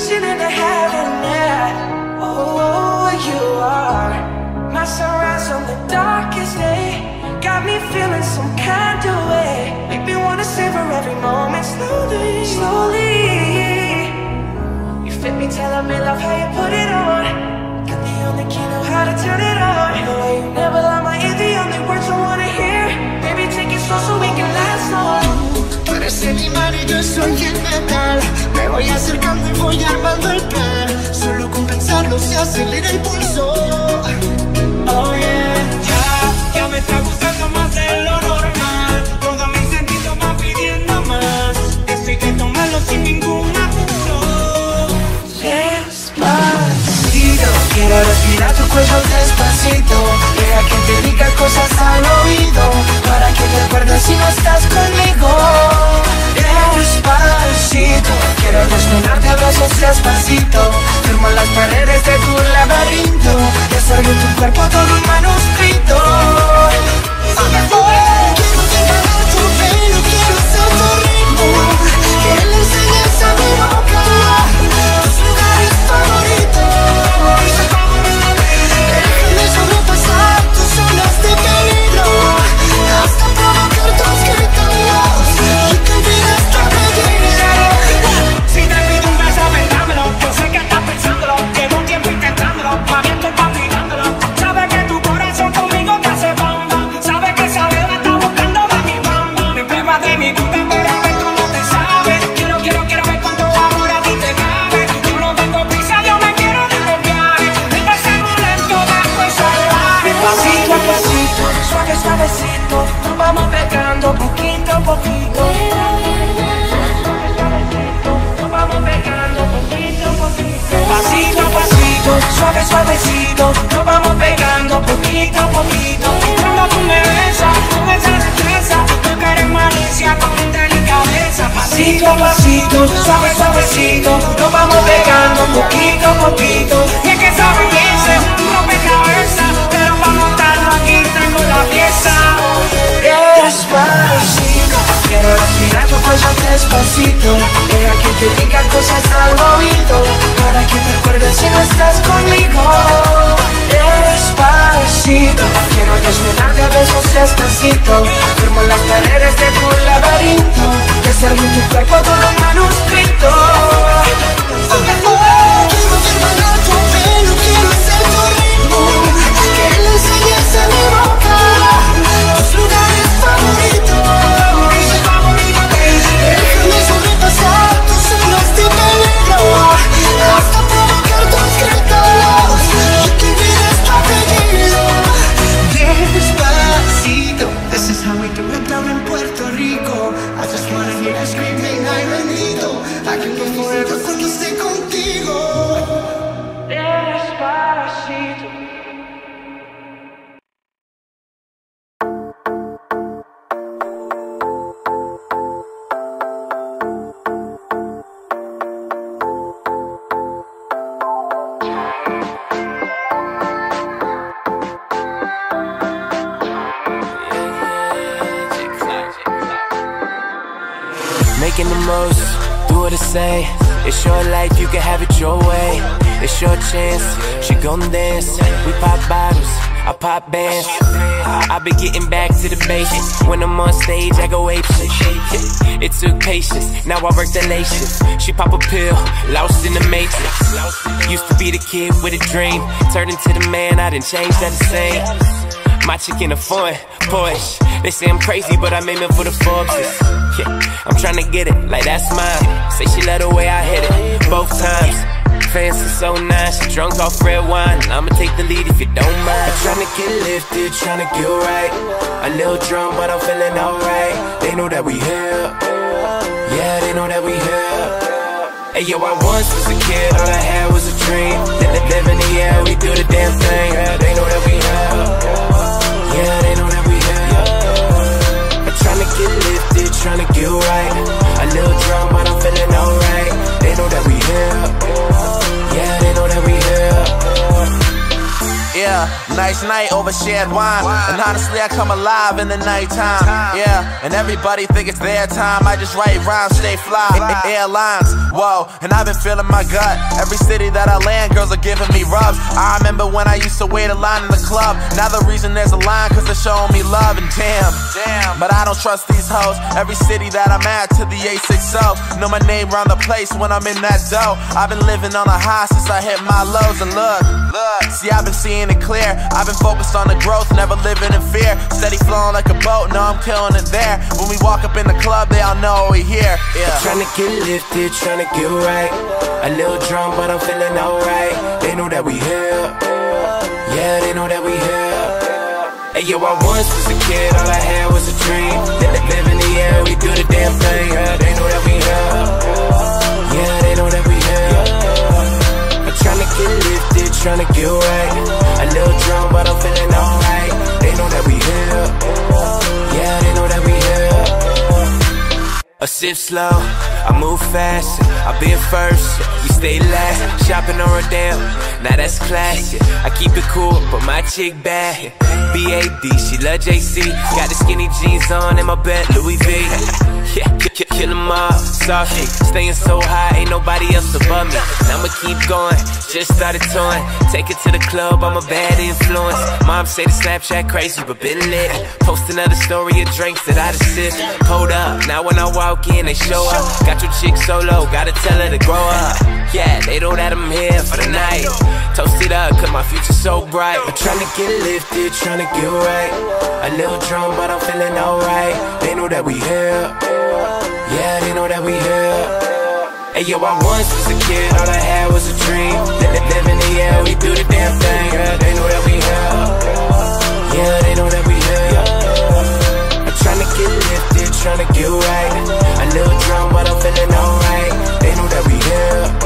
wishing in the heaven, yeah. Oh, you are my sunrise on the darkest day. Got me feeling some kind of way. Make me wanna savor every moment slowly, slowly. You fit me, telling me love how you put it on. Got the only key, know how to turn it on. The way you never lie my ear, the only words I wanna hear. Baby, take it slow so we can last long. Tú eres el imán y yo soy el metal. Me voy acercando y voy armando el plan. Solo con pensarlo se acelera el pulso. Oh yeah. Ya me está gustando más de lo normal. Todos mis sentidos van pidiendo más. Esto hay que tomarlo sin ningún apuro. Despacito, quiero respirar tu cuello despacito. Deja que te diga cosas al oído, para que te acuerdes si no estás conmigo. Despacito, quiero desnudarte a besos despacito. Firmo las paredes de tu laberinto y hacer de tu cuerpo todo un manuscrito. Quiero desnudar tu pelo, quiero ser tu ritmo. Que le enseñes a mi boca tus lugares favoritos. Déjame sobrepasar tus zonas de peligro, hasta provocar tus gritos y que olvides tu apellido. Si te pido un beso, ven, dámelo. Yo sé que estás pensándolo, llevo un tiempo intentándolo. Mami, estoy palpitándolo. Sabes que tu corazón conmigo te hace bamba. Sabes que esa beba está buscando de mi bamba. Me pruebas de mi puta, pero a ver cómo te sabe. Quiero ver cuánto amor a ti te cabe. Yo no tengo prisa, yo me quiero desviar. Empezamos lento, después salvaje. Pasito a pasito, suave, suavecito, nos vamos pegando poquito a poquito. Nos vamos pegando poquito a poquito. Pasito a pasito, suave, suavecito, nos vamos pegando poquito a poquito. Cuando tú me besas, con esa destreza, tú que eres malicia con delicadeza. Pasito a pasito, suave, suavecito, nos vamos pegando poquito a poquito. Y es que esa belleza es un rompecabezas, pero para montarlo aquí tengo la pieza. Despacito, quiero respirar tu cuello despacito. Deja que te diga cosas al oído, para que te acuerdes si no estás conmigo. Despacito, quiero desnudarte a besos despacito. Firmo las paredes de tu laberinto y hacer de tu cuerpo todo un manuscrito. Quiero desnudar tu pelo, quiero ser tu ritmo. Que le enseñes a mi boca tus lugares favoritos. Déjame sobrepasar tus zonas de peligro, hasta provocar tus gritos y que olvides tu apellido. Despacito, this is how we do it down in Puerto Rico. I just wanna hear you screaming, ay bendito. I can go forever cuando esté contigo. Despacito. Making the most, do what I say. It's your life, you can have it your way. It's your chance, she gon' dance. We pop bottles, I pop bands. I be getting back to the basics. When I'm on stage, I go apeshit. It took patience, now I work the late shift. She pop a pill, lost in the matrix. Used to be the kid with a dream, turned into the man, I done changed that the same. My chick in a foreign Porsche. They say I'm crazy, but I'm aiming for the Forbeses. Yeah, I'm tryna get it, like that's mine. Say she love the way I hit it, both times. Fancy so nice, she drunk off red wine. I'ma take the lead if you don't mind. I'm tryna get lifted, tryna get right. A little drunk, but I'm feeling alright. They know that we here. Yeah, they know that we here. Hey yo, I once was a kid, all I had was a dream. Live in the air, we do the damn thing. They know that we here. Yeah, they know that we here. I'm tryna get lifted, tryna get right. A little drunk, but I'm feeling alright. They know that we here. Yeah, they know that we here. Yeah. Yeah, nice night over shared wine. And honestly, I come alive in the nighttime. Yeah, and everybody think it's their time. I just write rhymes, stay fly. Airlines, whoa, and I've been feeling my gut. Every city that I land, girls are giving me rubs. I remember when I used to wait a line in the club. Now the reason there's a line, cause they're showing me love. And damn, but I don't trust these hoes. Every city that I'm at to the A60. Know my name round the place when I'm in that dough. I've been living on a high since I hit my lows. And look, see, I've been seeing it clear. I've been focused on the growth, never living in fear. Steady flowing like a boat, know I'm killing it there. When we walk up in the club, they all know we here. Yeah. Tryna get lifted, tryna get right. A little drunk, but I'm feeling alright. They know that we here. Yeah, they know that we here. Hey, yo, I once was a kid, all I had was a dream. Live in the air, we do the damn thing. Yeah, they know that we here. Yeah, they know that we here. I'm tryna get lifted, tryna get right. A little drunk, but I'm feeling alright. They know that we here. Yeah, they know that we here. I sip slow, I move fast, I been first, you stay last. Shopping on Rodeo, now that's classic. I keep it cool, but my chick bad. B.A.D., she love JC. Got the skinny jeans on and my bed Louis V. Yeah, kill 'em all, softly. Staying so high, ain't nobody else above me. Now I'ma keep going, just started touring. Take it to the club, I'm a bad influence. Mom say the Snapchat crazy, but been lit. Post another story of drinks that I just sip. Hold up, now when I walk in, they show up. Got your chick solo, gotta tell her to grow up. Yeah, they know that I'm here for the night. Toast it up, cause my future's so bright. I'm tryna get lifted, tryna get right. A little drunk, but I'm feeling alright. They know that we here. Yeah, they know that we here. Hey, yo, I once was a kid, all I had was a dream. Live in the air, we do the damn thing. Yeah, they know that we here. Yeah, they know that we here. I'm tryna get lifted, tryna get right. A little drunk, but I'm feeling alright. They know that we here.